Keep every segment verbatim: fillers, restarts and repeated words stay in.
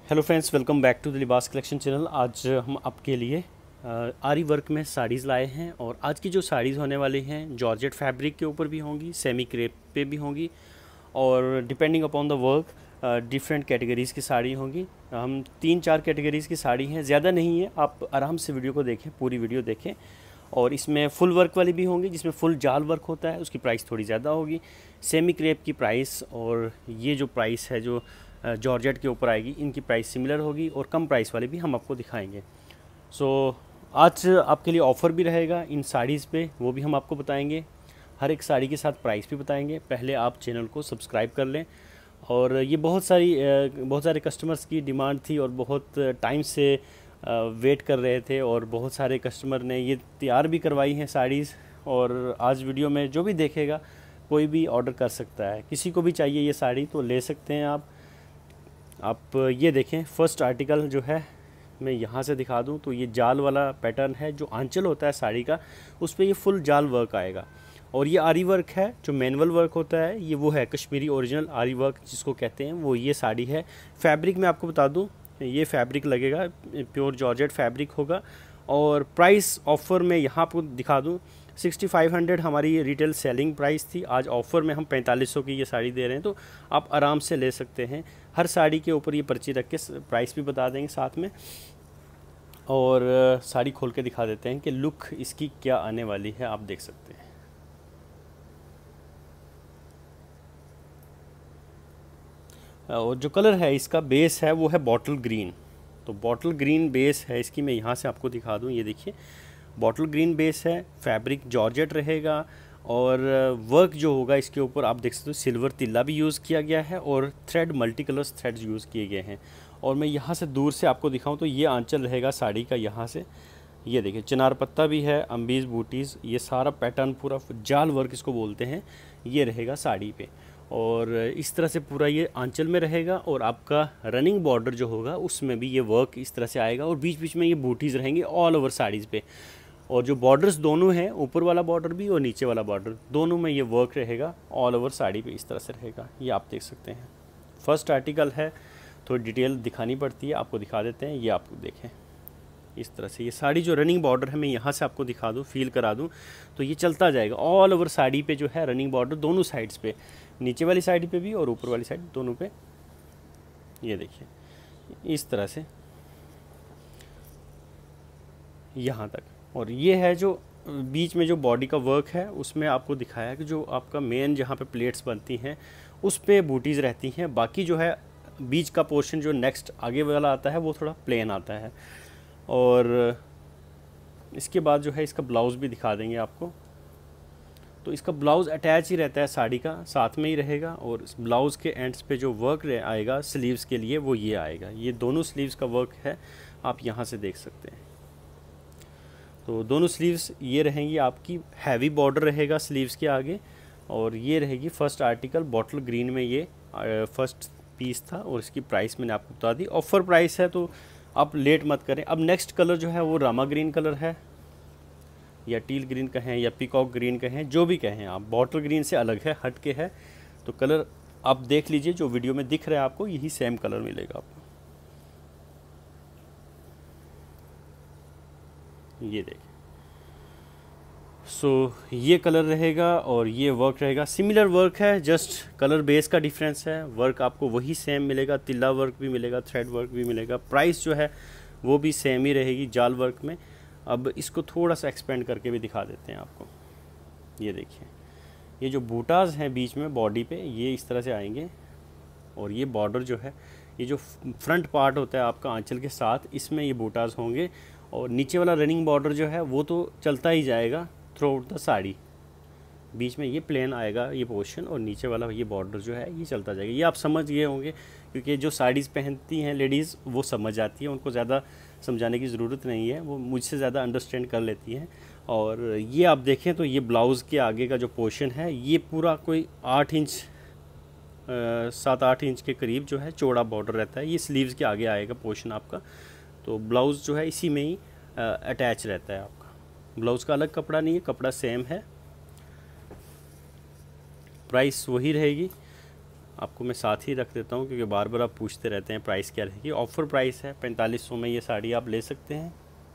Hello friends, welcome back to the Libaas collection channel. आज हम आपके लिए अ, आरी वर्क में साड़ीज़ लाए हैं और आज की जो साड़ीज़ होने वाली हैं जॉर्जेट फैब्रिक के ऊपर भी होंगी, सेमी क्रेप पे भी होंगी और depending upon the work different categories की साड़ी होंगी। हम तीन चार कैटेगरीज़ की साड़ी हैं, ज़्यादा नहीं है। आप आराम से वीडियो को देखें, पूरी वीडियो देखें। और इसमें फुल वर्क वाली भी होंगी, जिसमें फुल जाल वर्क होता है, उसकी प्राइस थोड़ी ज़्यादा होगी। सेमी क्रेप की प्राइस और ये जो प्राइस है जो जॉर्जेट के ऊपर आएगी, इनकी प्राइस सिमिलर होगी और कम प्राइस वाले भी हम आपको दिखाएंगे। सो so, आज आपके लिए ऑफ़र भी रहेगा इन साड़ीज़ पे, वो भी हम आपको बताएंगे। हर एक साड़ी के साथ प्राइस भी बताएंगे। पहले आप चैनल को सब्सक्राइब कर लें। और ये बहुत सारी बहुत सारे कस्टमर्स की डिमांड थी और बहुत टाइम से वेट कर रहे थे और बहुत सारे कस्टमर ने ये तैयार भी करवाई हैं साड़ीज़। और आज वीडियो में जो भी देखेगा कोई भी ऑर्डर कर सकता है। किसी को भी चाहिए ये साड़ी तो ले सकते हैं आप। आप ये देखें, फर्स्ट आर्टिकल जो है मैं यहाँ से दिखा दूँ तो ये जाल वाला पैटर्न है। जो आंचल होता है साड़ी का, उस पर ये फुल जाल वर्क आएगा। और ये आरी वर्क है, जो मैनुअल वर्क होता है ये वो है कश्मीरी ओरिजिनल आरी वर्क जिसको कहते हैं, वो ये साड़ी है। फैब्रिक में आपको बता दूँ, ये फैब्रिक लगेगा प्योर जॉर्जेट फैब्रिक होगा। और प्राइस ऑफ़र में यहाँ आपको दिखा दूँ, सिक्सटी फाइव हंड्रेड हमारी ये रिटेल सेलिंग प्राइस थी। आज ऑफ़र में हम पैंतालीस सौ की ये साड़ी दे रहे हैं, तो आप आराम से ले सकते हैं। हर साड़ी के ऊपर ये पर्ची रख के प्राइस भी बता देंगे साथ में। और साड़ी खोल के दिखा देते हैं कि लुक इसकी क्या आने वाली है, आप देख सकते हैं। और जो कलर है इसका बेस है वो है बॉटल ग्रीन। तो बॉटल ग्रीन बेस है इसकी। मैं यहाँ से आपको दिखा दूँ, ये देखिए बॉटल ग्रीन बेस है, फैब्रिक जॉर्जेट रहेगा। और वर्क जो होगा इसके ऊपर आप देख सकते हो सिल्वर तिल्ला भी यूज़ किया गया है और thread multi colours threads use किए गए हैं। और मैं यहाँ से दूर से आपको दिखाऊं तो ये आंचल रहेगा साड़ी का। यहाँ से ये देखिए चिनार पत्ता भी है, अम्बीज़ बूटीज़, ये सारा पैटर्न पूरा जाल वर्क इसको बोलते हैं, ये रहेगा साड़ी पे। और इस तरह से पूरा ये आंचल में रहेगा। और आपका रनिंग बॉर्डर जो होगा उसमें भी ये वर्क इस तरह से आएगा और बीच बीच में ये बूटीज़ रहेंगे ऑल ओवर साड़ीज़ पे। और जो बॉर्डर्स दोनों हैं, ऊपर वाला बॉर्डर भी और नीचे वाला बॉर्डर, दोनों में ये वर्क रहेगा ऑल ओवर साड़ी पे, इस तरह से रहेगा। ये आप देख सकते हैं। फर्स्ट आर्टिकल है, थोड़ी डिटेल दिखानी पड़ती है, आपको दिखा देते हैं। ये आप देखें इस तरह से ये साड़ी जो रनिंग बॉर्डर है, मैं यहाँ से आपको दिखा दूँ, फील करा दूँ तो ये चलता जाएगा ऑल ओवर साड़ी पे जो है रनिंग बॉर्डर दोनों साइड्स पे, नीचे वाली साइड पे भी और ऊपर वाली साइड दोनों पे। ये देखिए इस तरह से यहाँ तक। और ये है जो बीच में जो बॉडी का वर्क है, उसमें आपको दिखाया कि जो आपका मेन जहाँ पे प्लेट्स बनती हैं उस पे बूटीज़ रहती हैं। बाकी जो है बीच का पोर्शन जो नेक्स्ट आगे वाला आता है वो थोड़ा प्लेन आता है। और इसके बाद जो है इसका ब्लाउज़ भी दिखा देंगे आपको। तो इसका ब्लाउज़ अटैच ही रहता है साड़ी का, साथ में ही रहेगा। और इस ब्लाउज़ के एंड्स पे जो वर्क आएगा स्लीव्स के लिए वो ये आएगा। ये दोनों स्लीव्स का वर्क है, आप यहाँ से देख सकते हैं। तो दोनों स्लीव्स ये रहेंगी आपकी, हैवी बॉर्डर रहेगा स्लीव्स के आगे। और ये रहेगी फर्स्ट आर्टिकल बॉटल ग्रीन में, ये फर्स्ट पीस था। और इसकी प्राइस मैंने आपको बता दी, ऑफ़र प्राइस है तो आप लेट मत करें। अब नेक्स्ट कलर जो है वो रामा ग्रीन कलर है, या टील ग्रीन कहें या पीकॉक ग्रीन कहें, जो भी कहें आप, बॉटल ग्रीन से अलग है, हट के है। तो कलर आप देख लीजिए, जो वीडियो में दिख रहा है आपको यही सेम कलर मिलेगा आपको। ये देखिए, सो so, ये कलर रहेगा और ये वर्क रहेगा। सिमिलर वर्क है, जस्ट कलर बेस का डिफरेंस है। वर्क आपको वही सेम मिलेगा, तिल्ला वर्क भी मिलेगा, थ्रेड वर्क भी मिलेगा। प्राइस जो है वो भी सेम ही रहेगी जाल वर्क में। अब इसको थोड़ा सा एक्सपेंड करके भी दिखा देते हैं आपको। ये देखिए, ये जो बूटाज हैं बीच में बॉडी पे, ये इस तरह से आएंगे। और ये बॉर्डर जो है, ये जो फ्रंट पार्ट होता है आपका आंचल के साथ, इसमें ये बूटाज होंगे। और नीचे वाला रनिंग बॉर्डर जो है वो तो चलता ही जाएगा थ्रू आउट द साड़ी। बीच में ये प्लेन आएगा ये पोर्शन, और नीचे वाला ये बॉर्डर जो है ये चलता जाएगा। ये आप समझ गए होंगे, क्योंकि जो साड़ीज़ पहनती हैं लेडीज़ वो समझ जाती है, उनको ज़्यादा समझाने की ज़रूरत नहीं है, वो मुझसे ज़्यादा अंडरस्टैंड कर लेती हैं। और ये आप देखें तो ये ब्लाउज़ के आगे का जो पोर्शन है ये पूरा कोई आठ इंच सात आठ इंच के करीब जो है चौड़ा बॉर्डर रहता है। ये स्लीव्स के आगे आएगा पोर्शन आपका। तो ब्लाउज़ जो है इसी में ही अटैच रहता है आपका। ब्लाउज़ का अलग कपड़ा नहीं है, कपड़ा सेम है, प्राइस वही रहेगी। आपको मैं साथ ही रख देता हूँ, क्योंकि बार बार आप पूछते रहते हैं प्राइस क्या रहेगी। ऑफ़र प्राइस है पैंतालीस सौ में ये साड़ी आप ले सकते हैं।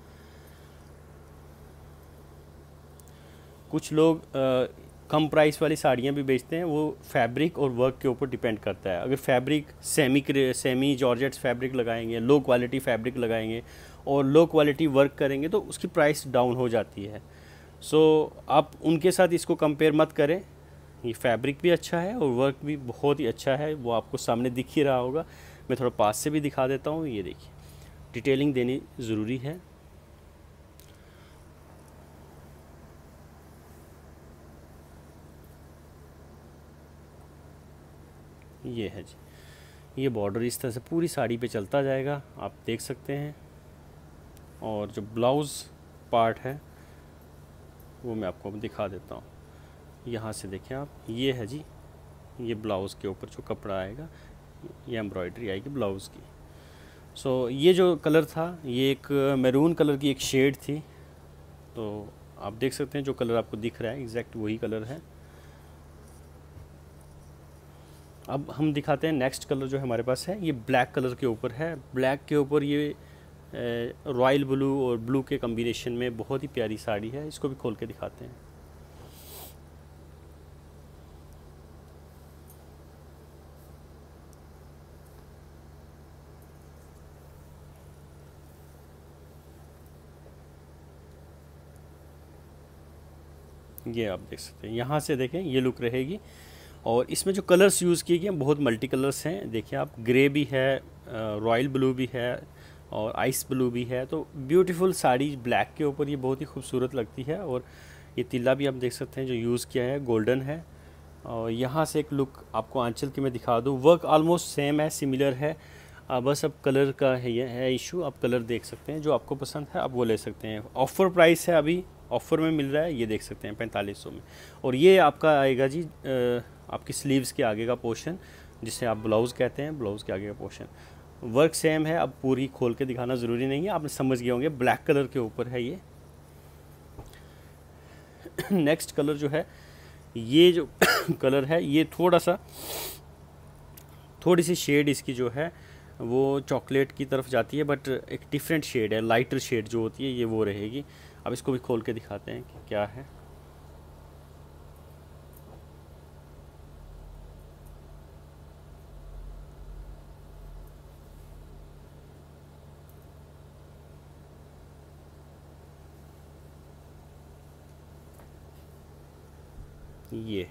कुछ लोग आ, कम प्राइस वाली साड़ियाँ भी बेचते हैं, वो फैब्रिक और वर्क के ऊपर डिपेंड करता है। अगर fabric semi semi georgettes fabric लगाएंगे, लो क्वालिटी फैब्रिक लगाएंगे और लो क्वालिटी वर्क करेंगे तो उसकी प्राइस डाउन हो जाती है। सो so, आप उनके साथ इसको कंपेयर मत करें। ये फैब्रिक भी अच्छा है और वर्क भी बहुत ही अच्छा है, वो आपको सामने दिख ही रहा होगा। मैं थोड़ा पास से भी दिखा देता हूँ। ये देखिए, डिटेलिंग देनी ज़रूरी है। ये है जी, ये बॉर्डर इस तरह से पूरी साड़ी पे चलता जाएगा, आप देख सकते हैं। और जो ब्लाउज़ पार्ट है वो मैं आपको दिखा देता हूँ। यहाँ से देखें आप, ये है जी, ये ब्लाउज़ के ऊपर जो कपड़ा आएगा, ये एम्ब्रॉयडरी आएगी ब्लाउज़ की। सो so, ये जो कलर था, ये एक मैरून कलर की एक शेड थी। तो आप देख सकते हैं जो कलर आपको दिख रहा है एग्जैक्ट वही कलर है। अब हम दिखाते हैं नेक्स्ट कलर जो हमारे पास है, ये ब्लैक कलर के ऊपर है। ब्लैक के ऊपर ये रॉयल ब्लू और ब्लू के कॉम्बिनेशन में बहुत ही प्यारी साड़ी है। इसको भी खोल के दिखाते हैं। ये आप देख सकते हैं, यहाँ से देखें ये लुक रहेगी। और इसमें जो कलर्स यूज़ किए गए बहुत मल्टी कलर्स हैं। देखिए आप, ग्रे भी है, रॉयल ब्लू भी है और आइस ब्लू भी है। तो ब्यूटीफुल साड़ी ब्लैक के ऊपर ये बहुत ही खूबसूरत लगती है। और ये तिल्ला भी आप देख सकते हैं जो यूज़ किया है गोल्डन है। और यहाँ से एक लुक आपको आंचल की मैं दिखा दूँ। वर्क ऑलमोस्ट सेम है, सिमिलर है, बस अब कलर का है ये है इशू। आप कलर देख सकते हैं, जो आपको पसंद है आप वो ले सकते हैं। ऑफ़र प्राइस है, अभी ऑफ़र में मिल रहा है, ये देख सकते हैं पैंतालीस सौ में। और ये आपका आएगा जी आ, आपकी स्लीव्स के आगे का पोर्शन, जिसे आप ब्लाउज़ कहते हैं, ब्लाउज़ के आगे का पोर्शन। वर्क सेम है, अब पूरी खोल के दिखाना ज़रूरी नहीं है, आपने समझ गए होंगे। ब्लैक कलर के ऊपर है ये। नेक्स्ट कलर जो है, ये जो कलर है, ये थोड़ा सा थोड़ी सी शेड इसकी जो है वो चॉकलेट की तरफ जाती है, बट एक डिफरेंट शेड है, लाइटर शेड जो होती है ये वो रहेगी। अब इसको भी खोल के दिखाते हैं कि क्या है। ये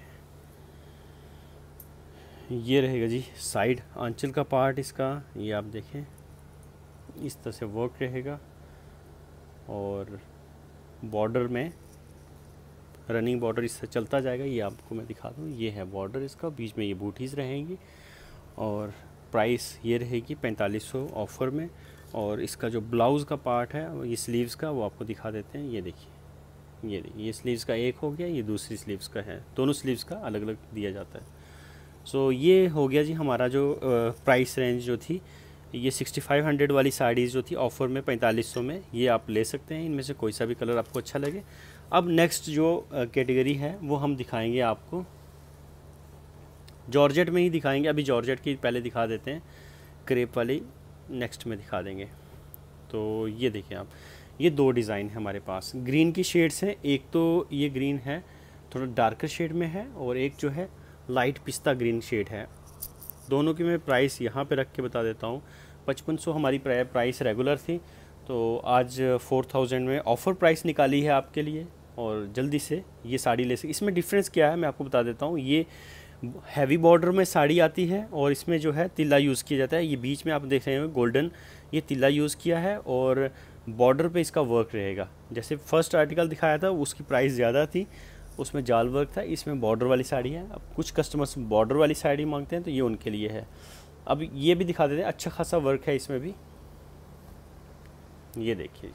ये रहेगा जी साइड आंचल का पार्ट इसका। ये आप देखें, इस तरह से वर्क रहेगा। और बॉर्डर में रनिंग बॉर्डर इससे चलता जाएगा। ये आपको मैं दिखा दूँ, ये है बॉर्डर इसका, बीच में ये बूटीज़ रहेंगी। और प्राइस ये रहेगी पैंतालीस सौ ऑफ़र में। और इसका जो ब्लाउज़ का पार्ट है, ये स्लीव्स का, वो आपको दिखा देते हैं। ये देखिए, ये देखिए, ये स्लीव्स का एक हो गया, ये दूसरी स्लीव्स का है, दोनों स्लीव्स का अलग अलग दिया जाता है। सो ये हो गया जी हमारा जो प्राइस रेंज जो थी, ये सिक्सटी फाइव हंड्रेड वाली साड़ीज़ जो थी ऑफ़र में पैंतालीस सौ में, ये आप ले सकते हैं। इनमें से कोई सा भी कलर आपको अच्छा लगे। अब नेक्स्ट जो कैटेगरी है वो हम दिखाएंगे आपको, जॉर्जेट में ही दिखाएंगे। अभी जॉर्जेट की पहले दिखा देते हैं, क्रेप वाली नेक्स्ट में दिखा देंगे। तो ये देखिए आप, ये दो डिज़ाइन है हमारे पास, ग्रीन की शेड्स हैं। एक तो ये ग्रीन है, थोड़ा डार्कर शेड में है, और एक जो है लाइट पिस्ता ग्रीन शेड है। दोनों की मैं प्राइस यहाँ पे रख के बता देता हूँ। पचपन सौ हमारी प्राइस रेगुलर थी, तो आज फोर थाउजेंड में ऑफ़र प्राइस निकाली है आपके लिए, और जल्दी से ये साड़ी ले सकते। इसमें डिफरेंस क्या है मैं आपको बता देता हूँ। ये हैवी बॉर्डर में साड़ी आती है, और इसमें जो है तिल्ला यूज़ किया जाता है। ये बीच में आप देख रहे हैं गोल्डन, ये तिल्ला यूज़ किया है, और बॉर्डर पे इसका वर्क रहेगा। जैसे फर्स्ट आर्टिकल दिखाया था उसकी प्राइस ज़्यादा थी, उसमें जाल वर्क था, इसमें बॉर्डर वाली साड़ी है। अब कुछ कस्टमर्स बॉर्डर वाली साड़ी मांगते हैं, तो ये उनके लिए है। अब ये भी दिखा देते हैं, अच्छा खासा वर्क है इसमें भी। ये देखिए,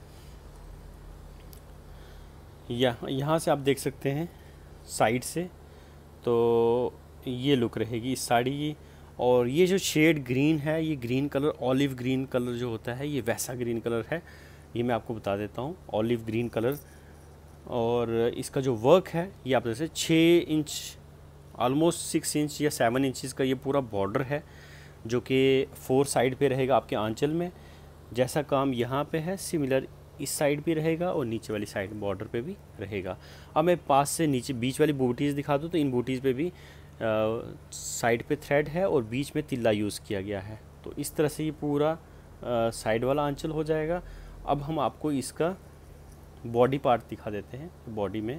यहाँ यहाँ से आप देख सकते हैं साइड से, तो ये लुक रहेगी इस साड़ी की। और ये जो शेड ग्रीन है, ये green colour, olive green colour जो होता है, ये वैसा ग्रीन कलर है। ये मैं आपको बता देता हूँ, ऑलिव ग्रीन कलर। और इसका जो वर्क है, ये आप जैसे छः इंच ऑलमोस्ट सिक्स इंच या सेवन इंचज़ का ये पूरा बॉर्डर है, जो कि फोर साइड पे रहेगा आपके आंचल में। जैसा काम यहाँ पे है सिमिलर इस साइड भी रहेगा और नीचे वाली साइड बॉर्डर पे भी रहेगा। अब मैं पास से नीचे बीच वाली बूटीज़ दिखा दूँ तो इन बूटीज़ पे भी साइड पे थ्रेड है और बीच में तिल्ला यूज़ किया गया है। तो इस तरह से ये पूरा साइड वाला आंचल हो जाएगा। अब हम आपको इसका बॉडी पार्ट दिखा देते हैं, बॉडी में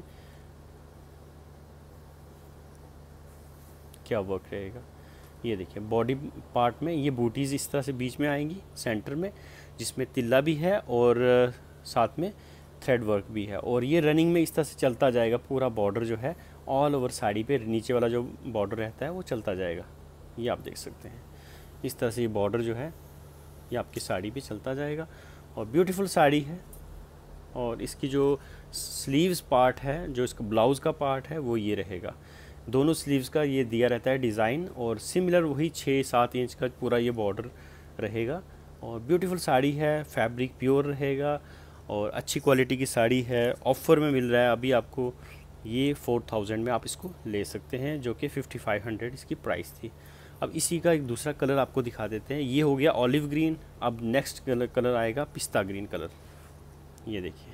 क्या वर्क रहेगा। ये देखिए बॉडी पार्ट में ये बूटीज़ इस तरह से बीच में आएंगी सेंटर में, जिसमें तिल्ला भी है और साथ में थ्रेड वर्क भी है। और ये रनिंग में इस तरह से चलता जाएगा, पूरा बॉर्डर जो है ऑल ओवर साड़ी पे नीचे वाला जो बॉर्डर रहता है वो चलता जाएगा। ये आप देख सकते हैं इस तरह से ये बॉर्डर जो है ये आपकी साड़ी पे चलता जाएगा और ब्यूटीफुल साड़ी है। और इसकी जो स्लीव्स पार्ट है, जो इसका ब्लाउज़ का पार्ट है वो ये रहेगा। दोनों स्लीव्स का ये दिया रहता है डिज़ाइन और सिमिलर वही छः सात इंच का पूरा ये बॉर्डर रहेगा। और ब्यूटीफुल साड़ी है, फैब्रिक प्योर रहेगा और अच्छी क्वालिटी की साड़ी है। ऑफ़र में मिल रहा है अभी आपको ये फोर थाउजेंड में आप इसको ले सकते हैं, जो कि फिफ्टी फाइव हंड्रेड इसकी प्राइस थी। अब इसी का एक दूसरा कलर आपको दिखा देते हैं। ये हो गया ऑलिव ग्रीन। अब नेक्स्ट कलर कलर आएगा पिस्ता ग्रीन कलर। ये देखिए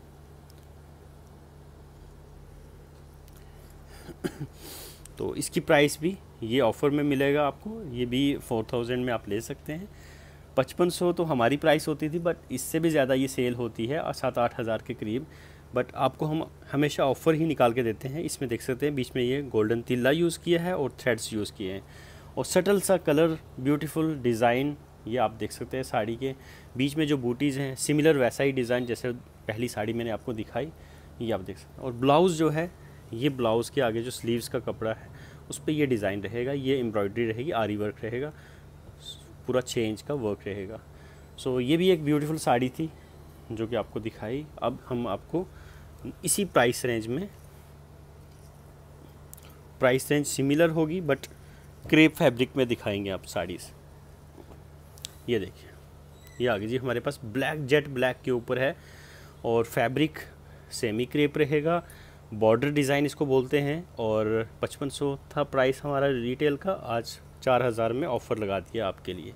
तो इसकी प्राइस भी ये ऑफ़र में मिलेगा आपको, ये भी फोर थाउजेंड में आप ले सकते हैं। पचपन सौ तो हमारी प्राइस होती थी, बट इससे भी ज़्यादा ये सेल होती है और सात आठ हज़ार के करीब। बट आपको हम हमेशा ऑफ़र ही निकाल के देते हैं। इसमें देख सकते हैं बीच में ये गोल्डन तिल्ला यूज़ किया है और थ्रेड्स यूज़ किए हैं और सटल सा कलर, ब्यूटीफुल डिज़ाइन ये आप देख सकते हैं। साड़ी के बीच में जो बूटीज़ हैं सिमिलर वैसा ही डिज़ाइन जैसे पहली साड़ी मैंने आपको दिखाई, ये आप देख सकते हैं। और ब्लाउज़ जो है ये ब्लाउज़ के आगे जो स्लीव्स का कपड़ा है उस पर ये डिज़ाइन रहेगा, ये एम्ब्रॉयडरी रहेगी, आरी वर्क रहेगा, पूरा छः इंच का वर्क रहेगा। सो ये भी एक ब्यूटीफुल साड़ी थी जो कि आपको दिखाई। अब हम आपको इसी प्राइस रेंज में, प्राइस रेंज सिमिलर होगी बट क्रेप फैब्रिक में दिखाएंगे आप साड़ीज़। ये देखिए ये आ गई जी हमारे पास, ब्लैक जेट ब्लैक के ऊपर है और फैब्रिक सेमी क्रेप रहेगा, बॉर्डर डिज़ाइन इसको बोलते हैं। और पचपन सौ था प्राइस हमारा रिटेल का, आज चार हज़ार में ऑफ़र लगा दिया आपके लिए।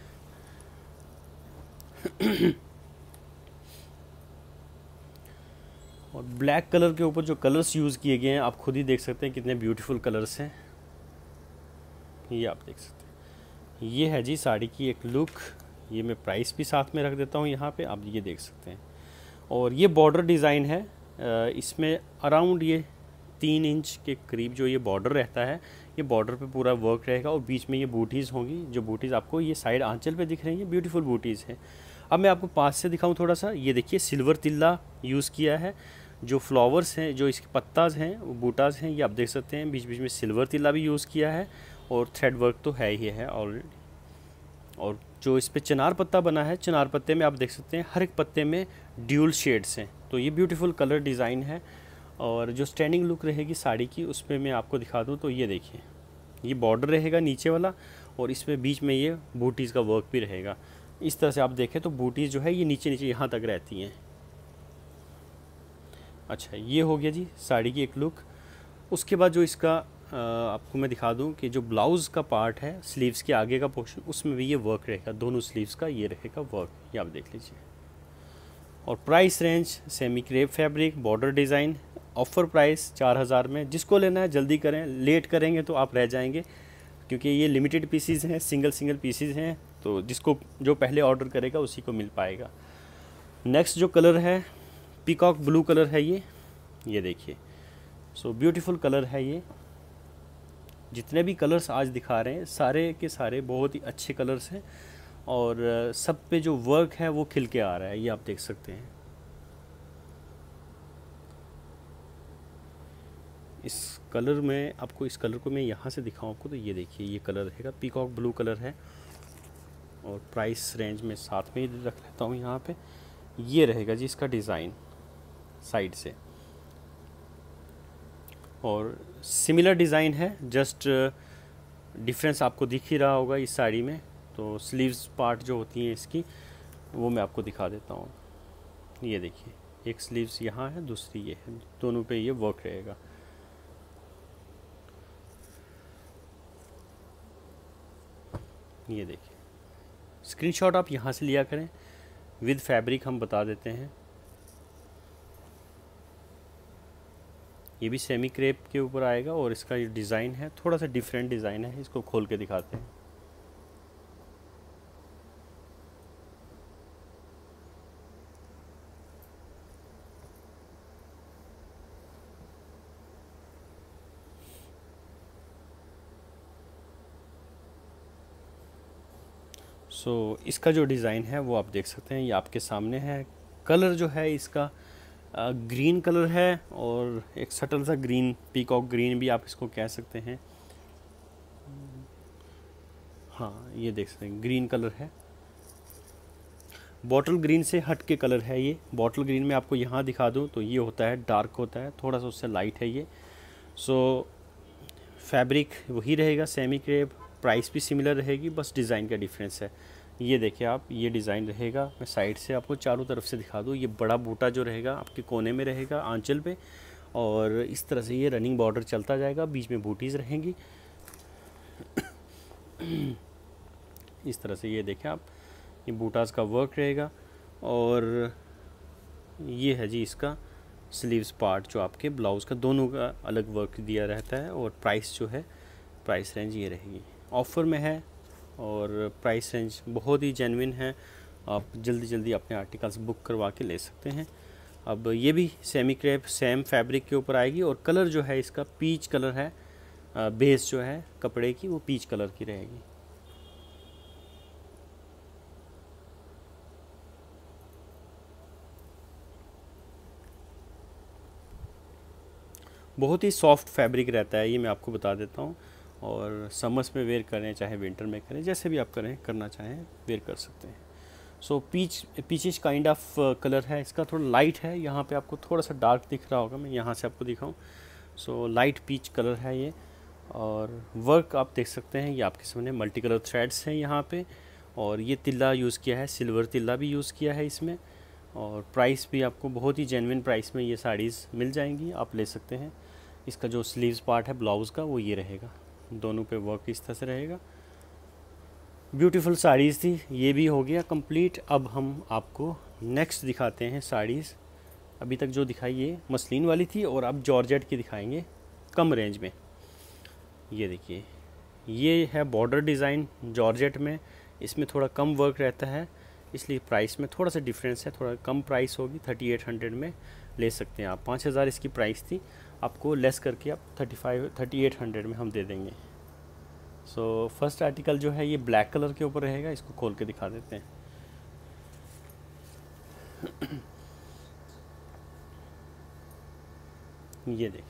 और ब्लैक कलर के ऊपर जो कलर्स यूज़ किए गए हैं आप खुद ही देख सकते हैं कितने ब्यूटीफुल कलर्स हैं, ये आप देख सकते हैं। ये है जी साड़ी की एक लुक। ये मैं प्राइस भी साथ में रख देता हूँ यहाँ पे, आप ये देख सकते हैं। और ये बॉर्डर डिज़ाइन है, इसमें अराउंड ये तीन इंच के करीब जो ये बॉर्डर रहता है, ये बॉर्डर पे पूरा वर्क रहेगा और बीच में ये बूटीज़ होंगी। जो बूटीज़ आपको ये साइड आंचल पे दिख रही हैं, ब्यूटीफुल बूटीज़ हैं। अब मैं आपको पास से दिखाऊं थोड़ा सा। ये देखिए सिल्वर तिल्ला यूज़ किया है, जो फ्लावर्स हैं, जो इसके पत्ताज हैं, वो बूटाज हैं, ये आप देख सकते हैं। बीच बीच में सिल्वर तिल्ला भी यूज़ किया है और थ्रेड वर्क तो है ही है ऑलरेडी। और जो इस पर चिनार पत्ता बना है, चिनार पत्ते में आप देख सकते हैं हर एक पत्ते में ड्यूल शेड्स हैं। तो ये ब्यूटीफुल कलर डिज़ाइन है। और जो स्टैंडिंग लुक रहेगी साड़ी की उसमें मैं आपको दिखा दूँ तो ये देखिए ये बॉर्डर रहेगा नीचे वाला और इसमें बीच में ये बूटीज़ का वर्क भी रहेगा। इस तरह से आप देखें तो बूटीज़ जो है ये नीचे नीचे यहाँ तक रहती हैं। अच्छा ये हो गया जी साड़ी की एक लुक। उसके बाद जो इसका आ, आपको मैं दिखा दूं कि जो ब्लाउज़ का पार्ट है, स्लीव्स के आगे का पोर्शन, उसमें भी ये वर्क रहेगा, दोनों स्लीव्स का ये रहेगा वर्क, ये आप देख लीजिए। और price range semi crepe fabric, border design, offer price चार हज़ार में। जिसको लेना है जल्दी करें, लेट करेंगे तो आप रह जाएंगे क्योंकि ये लिमिटेड पीसीज़ हैं, सिंगल सिंगल पीसीज़ हैं। तो जिसको जो पहले ऑर्डर करेगा उसी को मिल पाएगा। नेक्स्ट जो कलर है पीकॉक ब्लू कलर है, ये ये देखिए। सो ब्यूटीफुल कलर है ये। जितने भी कलर्स आज दिखा रहे हैं सारे के सारे बहुत ही अच्छे कलर्स हैं और सब पे जो वर्क है वो खिल के आ रहा है, ये आप देख सकते हैं। इस कलर में आपको, इस कलर को मैं यहाँ से दिखाऊँ आपको तो ये देखिए ये कलर रहेगा, पीकॉक ब्लू कलर है। और प्राइस रेंज में साथ में ही रख लेता हूँ यहाँ पे। ये रहेगा जी इसका डिज़ाइन साइड से और सिमिलर डिज़ाइन है, जस्ट डिफरेंस आपको दिख ही रहा होगा इस साड़ी में। तो स्लीव्स पार्ट जो होती हैं इसकी वो मैं आपको दिखा देता हूँ। ये देखिए एक स्लीव्स यहाँ है, दूसरी ये है, दोनों पे ये वर्क रहेगा। ये देखिए, स्क्रीनशॉट आप यहाँ से लिया करें, विद फैब्रिक हम बता देते हैं। ये भी सेमी क्रेप के ऊपर आएगा और इसका ये डिज़ाइन है थोड़ा सा डिफरेंट डिज़ाइन है, इसको खोल के दिखाते हैं। सो so, इसका जो डिज़ाइन है वो आप देख सकते हैं, ये आपके सामने है। कलर जो है इसका ग्रीन कलर है और एक सटल सा ग्रीन, पीकॉक ग्रीन भी आप इसको कह सकते हैं। हाँ, ये देख सकते हैं ग्रीन कलर है, बॉटल ग्रीन से हट के कलर है ये। बॉटल ग्रीन में आपको यहाँ दिखा दूँ तो ये होता है डार्क होता है, थोड़ा सा उससे लाइट है ये। सो फैब्रिक वही रहेगा सेमी क्रेप, प्राइस भी सिमिलर रहेगी, बस डिज़ाइन का डिफरेंस है। ये देखिए आप, ये डिज़ाइन रहेगा। मैं साइड से आपको चारों तरफ से दिखा दूँ। ये बड़ा बूटा जो रहेगा आपके कोने में रहेगा आंचल पे, और इस तरह से ये रनिंग बॉर्डर चलता जाएगा, बीच में बूटीज़ रहेंगी। इस तरह से ये देखें आप, ये बूटास का वर्क रहेगा। और ये है जी इसका स्लीव्स पार्ट, जो आपके ब्लाउज़ का दोनों का अलग वर्क दिया रहता है। और प्राइस जो है, प्राइस रेंज ये रहेगी, ऑफ़र में है और प्राइस रेंज बहुत ही जेन्युइन है। आप जल्दी जल्दी अपने आर्टिकल्स बुक करवा के ले सकते हैं। अब ये भी सेमी क्रेप सेम फैब्रिक के ऊपर आएगी और कलर जो है इसका पीच कलर है, बेस जो है कपड़े की वो पीच कलर की रहेगी। बहुत ही सॉफ्ट फैब्रिक रहता है ये, मैं आपको बता देता हूँ। और समर्स में वेयर करें चाहे विंटर में करें, जैसे भी आप करें करना चाहें वेयर कर सकते हैं। So peach peachish kind of colour है इसका, थोड़ा लाइट है। यहाँ पे आपको थोड़ा सा डार्क दिख रहा होगा, मैं यहाँ से आपको दिखाऊं। सो लाइट पीच कलर है ये। और वर्क आप देख सकते हैं, ये आपके सामने मल्टी कलर थ्रेड्स हैं यहाँ पे। और ये तिल्ला यूज़ किया है, सिल्वर तिल्ला भी यूज़ किया है इसमें। और प्राइस भी आपको बहुत ही जेन्युइन प्राइस में ये साड़ीज़ मिल जाएंगी, आप ले सकते हैं। इसका जो स्लीव्स पार्ट है ब्लाउज़ का वो ये रहेगा, दोनों पे वर्क इस तरह से रहेगा। ब्यूटीफुल साड़ीज़ थी, ये भी हो गया कंप्लीट। अब हम आपको नेक्स्ट दिखाते हैं साड़ीज़। अभी तक जो दिखाई ये मसलिन वाली थी, और अब जॉर्जेट की दिखाएंगे कम रेंज में। ये देखिए, ये है बॉर्डर डिज़ाइन जॉर्जेट में, इसमें थोड़ा कम वर्क रहता है, इसलिए प्राइस में थोड़ा सा डिफरेंस है, थोड़ा कम प्राइस होगी। थर्टी एट हंड्रेड में ले सकते हैं आप। पाँच हज़ार इसकी प्राइस थी, आपको लेस करके आप thirty five thirty eight hundred में हम दे देंगे। सो फर्स्ट आर्टिकल जो है ये ब्लैक कलर के ऊपर रहेगा, इसको खोल के दिखा देते हैं। ये देखिए,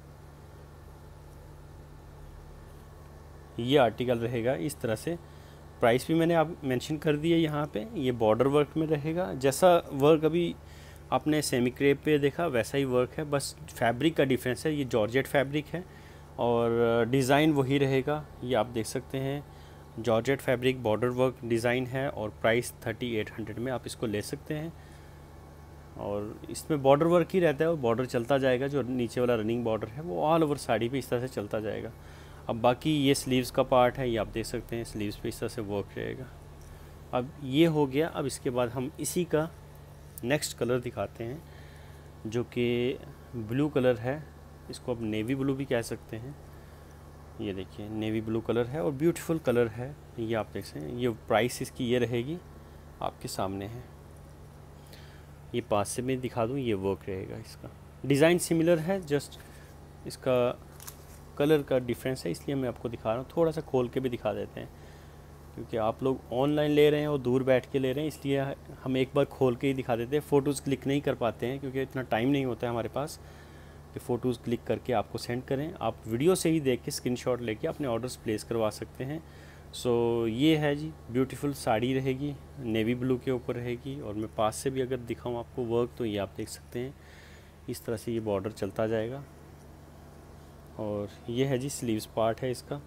ये आर्टिकल रहेगा इस तरह से। प्राइस भी मैंने आप मेंशन कर दिया यहाँ पे। ये बॉर्डर वर्क में रहेगा, जैसा वर्क अभी आपने सेमी क्रेप पे देखा वैसा ही वर्क है, बस फैब्रिक का डिफरेंस है। ये जॉर्जेट फैब्रिक है और डिज़ाइन वही रहेगा, ये आप देख सकते हैं। Georgette fabric, border work design है, और प्राइस थर्टी एट हंड्रेड में आप इसको ले सकते हैं। और इसमें बॉर्डर वर्क ही रहता है और बॉर्डर चलता जाएगा, जो नीचे वाला रनिंग बॉर्डर है वो ऑल ओवर साड़ी पे इस तरह से चलता जाएगा। अब बाकी ये स्लीव्स का पार्ट है, ये आप देख सकते हैं, स्लीव्स पे इस तरह से वर्क रहेगा। अब ये हो गया। अब इसके बाद हम इसी का नेक्स्ट कलर दिखाते हैं, जो कि ब्लू कलर है। इसको आप नेवी ब्लू भी कह सकते हैं। ये देखिए, नेवी ब्लू कलर है और ब्यूटीफुल कलर है, ये आप देख सकते हैं। ये प्राइस इसकी ये रहेगी, आपके सामने है। ये पास से मैं दिखा दूँ, ये वर्क रहेगा इसका। डिज़ाइन सिमिलर है, जस्ट इसका कलर का डिफरेंस है, इसलिए मैं आपको दिखा रहा हूँ। थोड़ा सा खोल के भी दिखा देते हैं, क्योंकि आप लोग ऑनलाइन ले रहे हैं और दूर बैठ के ले रहे हैं, इसलिए हम एक बार खोल के ही दिखा देते हैं। फ़ोटोज़ क्लिक नहीं कर पाते हैं, क्योंकि इतना टाइम नहीं होता है हमारे पास कि फ़ोटोज़ क्लिक करके आपको सेंड करें। आप वीडियो से ही देख के स्क्रीनशॉट लेके अपने ऑर्डर्स प्लेस करवा सकते हैं। सो ये है जी, ब्यूटीफुल साड़ी रहेगी, नेवी ब्लू के ऊपर रहेगी। और मैं पास से भी अगर दिखाऊँ आपको वर्क, तो ये आप देख सकते हैं, इस तरह से ये बॉर्डर चलता जाएगा। और ये है जी स्लीव्स पार्ट है इसका।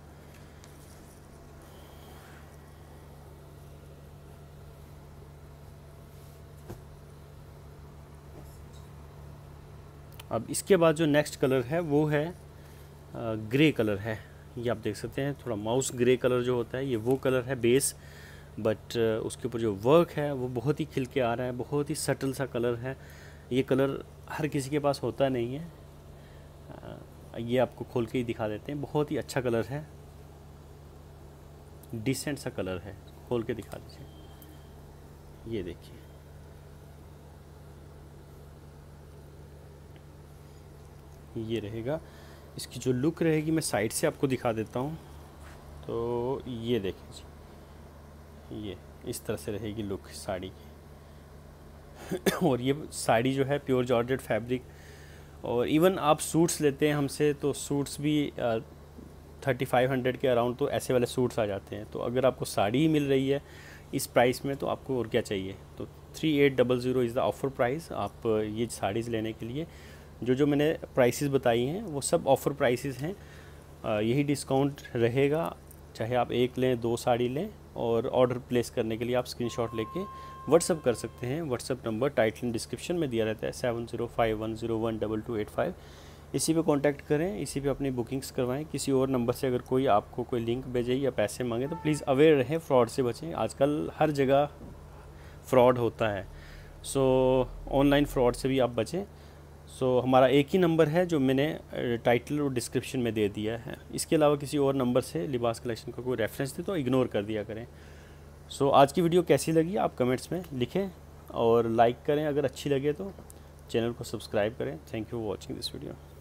अब इसके बाद जो नेक्स्ट कलर है वो है ग्रे कलर है। ये आप देख सकते हैं थोड़ा माउस ग्रे कलर जो होता है ये वो कलर है बेस, बट उसके ऊपर जो वर्क है वो बहुत ही खिल के आ रहा है, बहुत ही सटल सा कलर है। ये कलर हर किसी के पास होता नहीं है। ये आपको खोल के ही दिखा देते हैं, बहुत ही अच्छा कलर है, डिसेंट सा कलर है। खोल के दिखा दीजिए, ये देखिए, ये रहेगा। इसकी जो लुक रहेगी मैं साइड से आपको दिखा देता हूँ। तो ये देखिए, ये इस तरह से रहेगी लुक साड़ी की। और ये साड़ी जो है प्योर जॉर्जेट फैब्रिक, और इवन आप सूट्स लेते हैं हमसे तो सूट्स भी थर्टी फाइव हंड्रेड के अराउंड तो ऐसे वाले सूट्स आ जाते हैं। तो अगर आपको साड़ी ही मिल रही है इस प्राइस में तो आपको और क्या चाहिए। तो three eight double zero is the offer price. आप ये साड़ीज़ लेने के लिए जो जो मैंने प्राइसेस बताई हैं वो सब ऑफ़र प्राइसेस हैं। यही डिस्काउंट रहेगा, चाहे आप एक लें दो साड़ी लें। और ऑर्डर प्लेस करने के लिए आप स्क्रीनशॉट लेके व्हाट्सअप कर सकते हैं। व्हाट्सअप नंबर टाइटल डिस्क्रिप्शन में दिया रहता है, seven zero five one zero one double two eight five. इसी पे कांटेक्ट करें, इसी पे अपनी बुकिंग्स करवाएं। किसी और नंबर से अगर कोई आपको कोई लिंक भेजे या पैसे मांगे तो प्लीज़ अवेयर रहें, फ्रॉड से बचें। आजकल हर जगह फ्रॉड होता है, सो ऑनलाइन फ्रॉड से भी आप बचें। सो so, हमारा एक ही नंबर है जो मैंने टाइटल और डिस्क्रिप्शन में दे दिया है। इसके अलावा किसी और नंबर से लिबास कलेक्शन का कोई रेफरेंस दे तो इग्नोर कर दिया करें। सो so, आज की वीडियो कैसी लगी आप कमेंट्स में लिखें और लाइक करें अगर अच्छी लगे तो। चैनल को सब्सक्राइब करें। Thank you for watching this video.